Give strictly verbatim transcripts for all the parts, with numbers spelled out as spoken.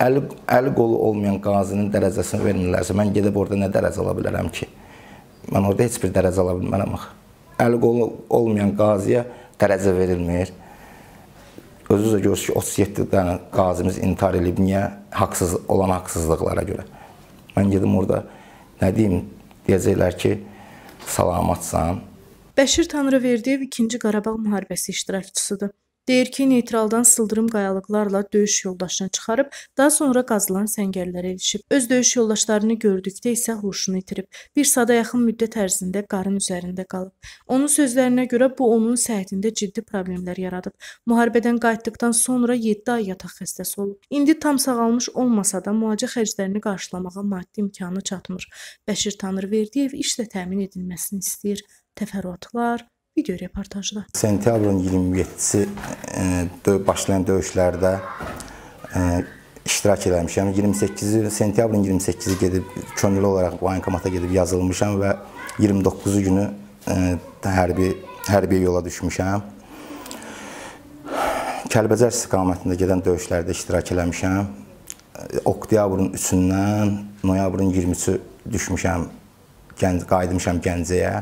əli, əli qolu olmayan qazinin dərəcəsini vermirlərsə, mən gedib orada nə dərəcə ala bilərəm ki? Mən orada heç bir dərəcə ala bilmərəm axı. Əli qolu olmayan qaziyə dərəcə verilmir. Özünüz də görürsünüz ki, otuz yeddi dənə qazimiz intihar edib, niyə? Haqsız olan haqsızlıqlara görə. Mən gedim orada, nə deyim, deyəcəklər ki, salamatsan. Bəşir Tanrıverdiyev ikinci Qarabağ müharibəsi iştirakçısıdır. Deyir ki, neytraldan sıldırım qayalıqlarla döyüş yoldaşını çıxarıb, daha sonra qazılan səngərlərə ilişib. Öz döyüş yoldaşlarını gördükdə isə huşunu itirib. Bir saata yaxın müddət ərzində qarın üzərində qalıb. Onun sözlərinə görə bu, onun səhhətində ciddi problemlər yaradıb. Müharibədən qayıtdıqdan sonra yeddi ay yataq xəstəsi olub. İndi tam sağalmış olmasa da müalicə xərclərini qarşılamağa maddi imkanı çatmır. Bəşir Tanrıverdiyev işlə təmin edilməsini istəyir. Təfərrüatlar video reportajda. Sentyabrın iyirmi yeddisi e, başlayan döyüşlərdə e, iştirak eləmişəm. iyirmi səkkizi sentyabrın iyirmi səkkizi gedib könüllü olaraq voyinkomata gedib yazılmışam və iyirmi doqquzu günü e, hərbi hərbi yola düşmüşəm. Kəlbəcər istiqamətində gedən döyüşlərdə iştirak eləmişəm. Oktyabrın üçündən noyabrın iyirmi üçü düşmüşəm. Gənc qayıtmışam Gəncəyə.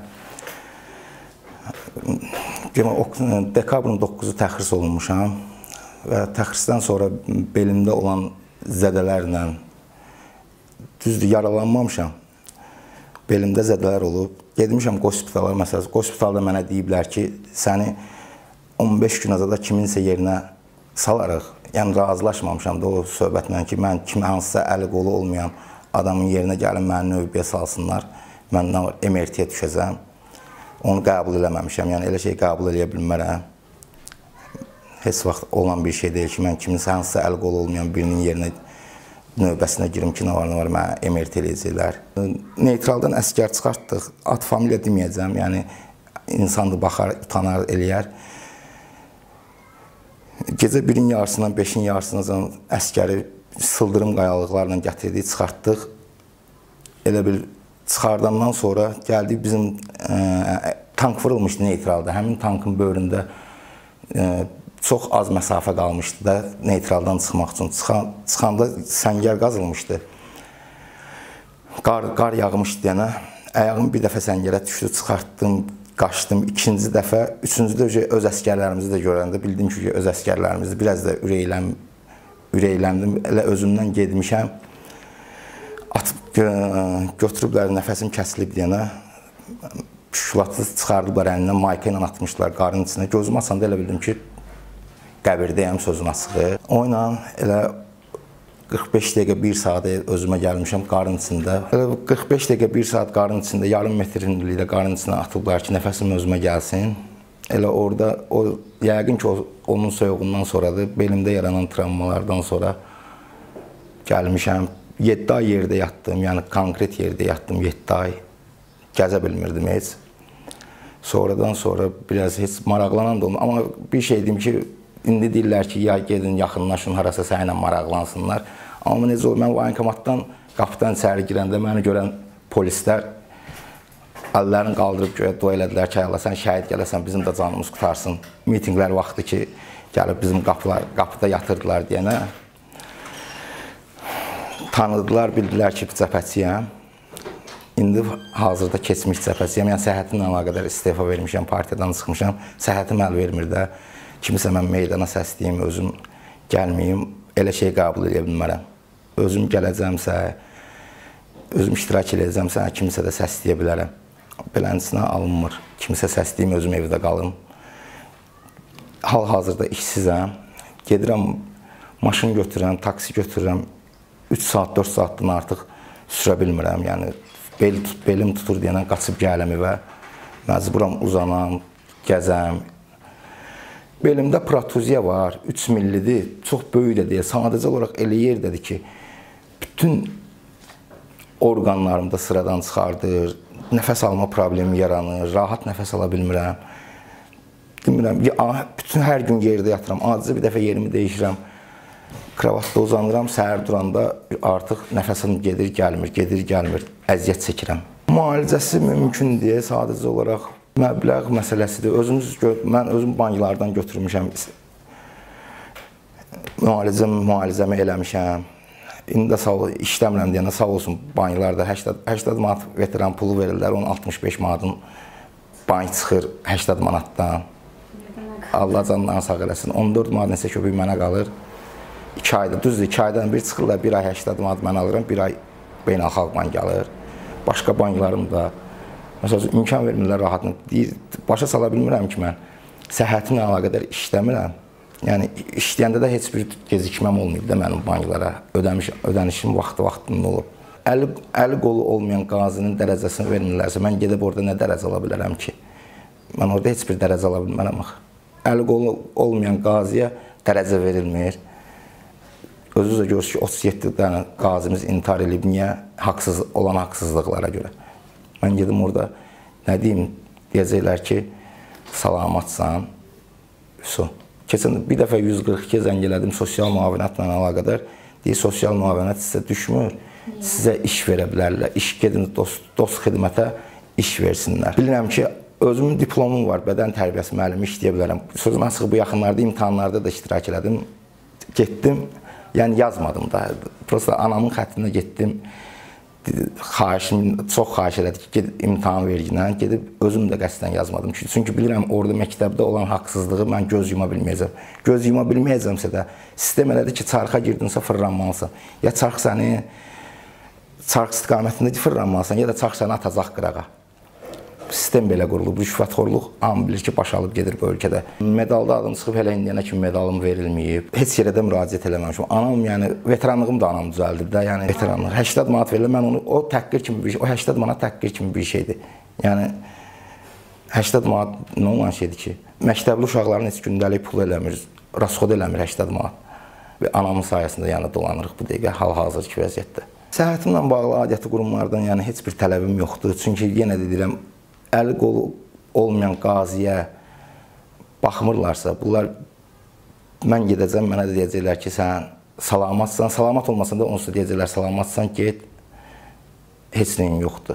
Dekabrın doqquzu təxris olunmuşam və təxrisdən sonra belimdə olan zədələrlə, düzdür, yaralanmamışam, belimdə zədələr olub. Gedmişəm qospitala, məsələn, qospitalda mənə deyiblər ki, səni on beş gün azada kiminsə yerinə salarıq. Yəni, razılaşmamışam da o söhbətlə ki, mən kimi hansısa əli qolu olmayan adamın yerinə gəlin, məni növbəyə salsınlar, məndən M R T-yə düşəcəm. Onu qəbul eləməmişəm, yəni elə şey qəbul eləyə bilmərəm. Heç vaxt olan bir şey deyil ki, mən kiminsə hansısa əl qolu olmayan birinin yerinə növbəsinə girim ki, nə var, nə var, mənə M R T eləyəcəklər. Neytraldan əskər çıxartdıq, ad familiya deməyəcəm, yəni insandır, baxar, utanar, eləyər. Gecə birin yarısından, beşin yarısından əskəri sıldırım qayalıqlarla gətirdik, çıxartdıq. Elə bir çıxardandan sonra gəldik, bizim e, tank vurulmuşdu neytralda. Həmin tankın böyründə e, çox az məsafə qalmışdı da neytraldan çıxmaq üçün. Çıxan, çıxanda səngər qazılmışdı. Qar, qar yağmışdı deyənə. Ayağım bir dəfə səngərə düşdü, çıxartdım, qaçdım. İkinci dəfə, üçüncü də öz əskərlərimizi də görəndə bildim ki, öz əskərlərimizi biraz da ürəyləm, ürəyləndim. Elə özümdən gedmişəm. Atıb götürüblər, nəfəsim kəsilib deyənə, şulatı çıxardıblar əlindən, mayka ilə atmışlar qarın içində. Gözümü açanda elə bildim ki, qəbirdəyəm, sözün açığı. O ilə elə qırx beş dəqiqə, bir saat özümə gəlmişəm qarın içində. Elə qırx beş dəqiqə, bir saat qarın içində, yarım metrinliklə qarın içində atıblar ki, nəfəsim özümə gəlsin. Elə orada, o, yəqin ki, o, onun soyuğundan sonradır, belimdə yaranan travmalardan sonra gəlmişəm. yeddi ay yerdə yatdım, yəni konkret yerdə yatdım, yeddi ay. Gəzə bilmirdim heç. Sonradan sonra biraz heç maraqlanan da olmadı. Amma bir şey deyim ki, indi deyirlər ki, ya gedin, yaxınlaşın, harasa sənlə maraqlansınlar. Amma necə olur, mən voyinkomatdan qapıdan içəri girəndə məni görən polislər əllərini qaldırıb göyə dua elədilər ki, Allah, sən şəhid gələsən, bizim də canımız qutarsın. Mitinglər vaxtı ki, gəlib bizim qapılar, qapıda yatırdılar deyənə. Tanıdılar, bildilər ki, cəbhəçiyəm. İndi hazırda keçmiş cəbhəçiyəm. Yəni, səhhətimlə əlaqədar istefa vermişəm, partiyadan çıxmışam. Səhhətim əl vermir də. Kimisə mən meydana səsləyim, özüm gəlməyim, elə şey qəbul edə bilmərəm. Özüm gələcəmsə, özüm iştirak edəcəmsə, kimisə də səsləyə bilərəm. Beləncisinə alınmır. Kimisə səsləyim, özüm evdə qalım. Hal-hazırda işsizəm. Gedirəm, maşın götürürəm, taksi götürürəm. üç saat, dörd saatdan artıq sürə bilmirəm. Yəni, bel, belim tutur deyənə qaçıb gələm evə. Məcburam uzanam, gəzəm. Belimdə protuziya var, üç millidir, çox böyük də deyil. Sadəcə olaraq elə yerdədir ki, bütün orqanlarımda sıradan çıxardır, nəfəs alma problemi yaranır, rahat nəfəs ala bilmirəm. Demirəm, bütün hər gün yerdə yatıram, acizə bir dəfə yerimi dəyişirəm. Kravatda uzanıram, səhər duranda artıq nəfəsim gedir, gəlmir, gedir, gəlmir, əziyyət çəkirəm. Müalicəsi mümkün deyə sadəcə olaraq məbləğ məsələsidir. Özümüz, mən özüm banklardan götürmüşəm, müalicəm, müalicəmi eləmişəm. İndi də sağ ol, işləmirəm deyəndə sağ olsun banklarda səksən manat veteran pulu verirlər, onun altmış beş manatın bank çıxır səksən manatdan. Allah canlarını sağ eləsin. on dörd manat nəsə köpük mənə qalır. iki ayda, düzdür, iki aydan bir çıxırlar, bir ay səksən manat mən alıram, bir ay beynəlxalq bank alır. Başqa banklarım da, məsələn, imkan vermirlər rahatını. Deyir, başa sala bilmirəm ki, mən səhhətimlə əlaqədar işləmirəm. Yəni, işləyəndə də heç bir gecikməm olmayıb da mənim banklara. Ödəmiş, ödənişim vaxtı-vaxtında olub. Əli, əli qolu olmayan qazinin dərəcəsini vermirlərsə, mən gedib orada nə dərəcə ala bilərəm ki? Mən orada heç bir dərəcə ala bilmərəm axı. Əli qolu olmayan qaziyə dərəcə verilmir. Özünüz də görürsünüz ki, otuz yeddi dənə qazimiz intihar edib, niyə? Haqsız, olan haqsızlıqlara görə. Mən gedim orada, nə deyim, deyəcəklər ki, salamatsan, su. Keçən bir dəfə yüz qırx iki zəng elədim sosial müavinətlə əlaqədar. Deyir, sosial müavinət sizə düşmür, sizə iş verə bilərlər. İş gedin, dost, dost xidmətə iş versinlər. Bilirəm ki, özümün diplomum var, bədən tərbiyəsi müəllimi işləyə bilərəm. Sözüm açıq, bu yaxınlarda imtahanlarda da iştirak elədim. Getdim, yəni yazmadım da. Prosta anamın xəttinə getdim. Xahişim, çox xahiş elədi ki, gedib imtahan verginə, gedib özüm də qəsdən yazmadım. Çünki bilirəm, orada məktəbdə olan haqsızlığı mən göz yuma bilməyəcəm. Göz yuma bilməyəcəmsə də sistem elədi ki, çarxa girdinsə fırlanmalısan. Ya çarx səni, çarx istiqamətində fırlanmalısan, ya da çarx səni atacaq qırağa. Sistem belə qurulub, rüşvətxorluq hamı bilir ki, baş alıb gedir bu ölkədə. Medalda adım çıxıb hələ indiyənə kimi medalım verilməyib. Heç yerə də müraciət eləməmişim. Anam, yəni veteranlığım da anam düzəldir də, yəni veteranlıq. səksən manat verilir, mən onu, o təhqir kimi bir şey, o səksən manat təhqir kimi bir şeydir. Yəni səksən manat nə olan şeydir ki? Məktəbli uşaqların heç gündəlik pul eləmir, rasxod eləmir səksən manat. Və anamın sayəsində yəni dolanırıq bu dəqiqə hal-hazırki vəziyyətdə. Səhhətimlə bağlı aidiyyəti qurumlardan yəni heç bir tələbim yoxdur. Çünki yenə də deyirəm, əli qolu olmayan qaziyə baxmırlarsa, bunlar mən gedəcəm, mənə də deyəcəklər ki, sən salamatsan, salamat olmasan da onsuz deyəcəklər, salamatsan, get, heç nəyin yoxdur.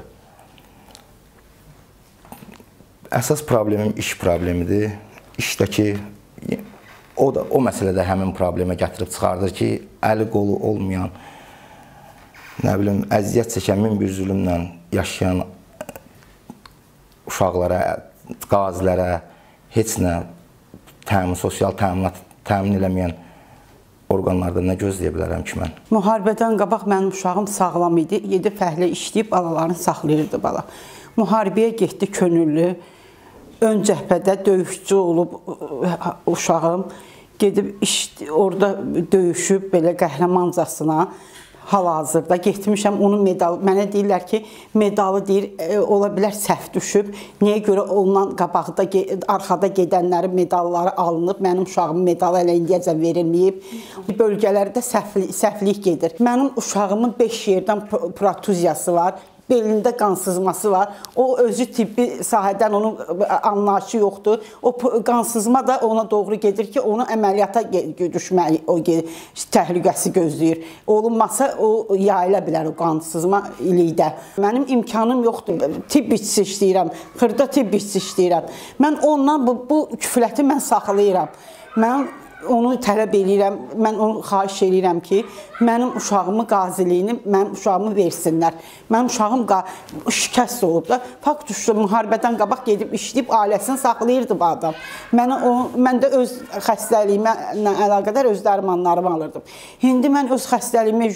Əsas problemim iş problemidir. İşdəki, o da o məsələdə həmin problemə gətirib çıxardır ki, əli qolu olmayan, nə bilim, əziyyət çəkən, min bir zülümlə yaşayan uşaqlara, qazilərə heç nə təmin, sosial təminat təmin eləməyən orqanlardan nə gözləyə bilərəm ki, mən? Müharibədən qabaq mənim uşağım sağlam idi, yedi fəhlə işləyib balalarını saxlayırdı bala. Müharibəyə getdi könüllü, ön cəhbədə döyüşçü olub uşağım, gedib orada döyüşüb belə qəhrəmancasına. Hal-hazırda getmişəm, onun medalı, mənə deyirlər ki, medalı deyir, e, ola bilər səhv düşüb. Niyə görə ondan qabaqda, arxada gedənlərin medalları alınıb, mənim uşağımın medalı elə indiyəcə verilməyib. Bölgələrdə səhvlik, səhvlik gedir. Mənim uşağımın beş yerdən protuziyası var. Belində qan sızması var. O özü tibbi sahədən onun anlayışı yoxdur. O qan sızma da ona doğru gedir ki, onu əməliyyata düşməyi, o təhlükəsi gözləyir. Olunmasa o yayıla bilər o qan sızma ilikdə. Mənim imkanım yoxdur. Tibb işçisi işləyirəm, xırda tibb işçisi işləyirəm. Mən ondan bu, bu küfləti mən saxlayıram. Mən onu tələb edirəm, mən onu xahiş edirəm ki, mənim uşağımı qaziliyini, mənim uşağımı versinlər. Mənim uşağım şikəst olub da, fakt düşdü, müharibədən qabaq gedib işləyib, ailəsini saxlayırdı bu adam. Mənə o, mən də öz xəstəliyimə əlaqədar öz dərmanlarımı alırdım. İndi mən öz xəstəliyimi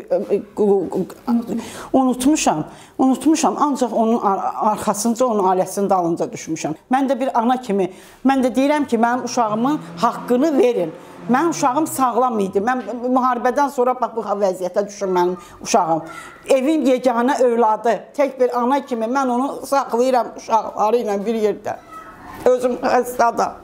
unutmuşam, unutmuşam, ancaq onun arxasınca, onun ailəsinin dalınca düşmüşəm. Mən də bir ana kimi, mən də deyirəm ki, mənim uşağımın haqqını verin. Mənim uşağım sağlam idi. Mən müharibədən sonra bax, bu vəziyyətə düşür mənim uşağım. Evin yeganə övladı, tək bir ana kimi mən onu saxlayıram uşaqları ilə bir yerdə. Özüm xəstə adam.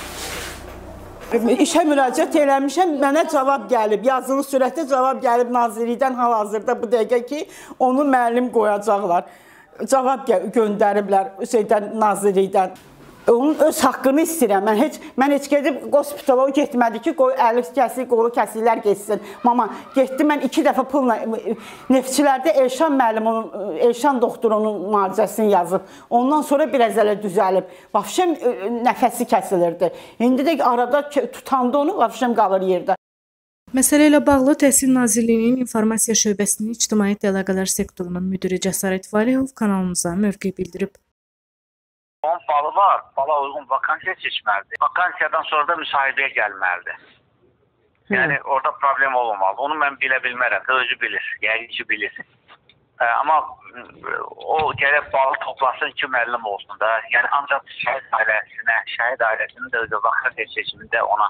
İşə müraciət eləmişəm, mənə cavab gəlib, yazılı sürətdə cavab gəlib Nazirlikdən hal-hazırda bu dəqiqə ki, onu müəllim qoyacaqlar. Cavab göndəriblər şeydən, Nazirlikdən. Onun öz haqqını istəyirəm. Mən heç, mən heç gedib hospitala o getmədi ki, qoy əli kəsik, qolu kəsiklər geçsin. Mama, getdi mən iki dəfə pulla, neftçilərdə Elşan müəllim, onun, Elşan doktor onun müalicəsini yazıb. Ondan sonra biraz ələ düzəlib. Vəfşəm nəfəsi kəsilirdi. İndi də arada tutanda onu, vəfşəm qalır yerdə. Məsələ ilə bağlı Təhsil Nazirliyinin İnformasiya şöbəsinin İctimaiyyət Əlaqələr sektorunun müdiri Cəsarət Valihov kanalımıza mövqe bildirib. Onun balı var, bala uyğun vakansiya seçməlidir. Vakansiyadan sonra da müsahibəyə gəlməlidir. Yəni orada problem olmamalı. Onu mən bilə bilmərəm də, özü bilir, yəqin ki bilir. Ə, amma o gərək balı toplasın ki, müəllim olsun da. Yəni ancaq şəhid ailəsinə, şəhid ailəsinin də özü vakansiya seçimində ona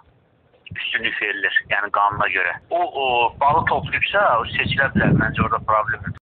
üstünlük verilir, yəni qanuna görə. O, o balı toplayıbsa, o seçilə bilər, məncə orada problem yoxdur.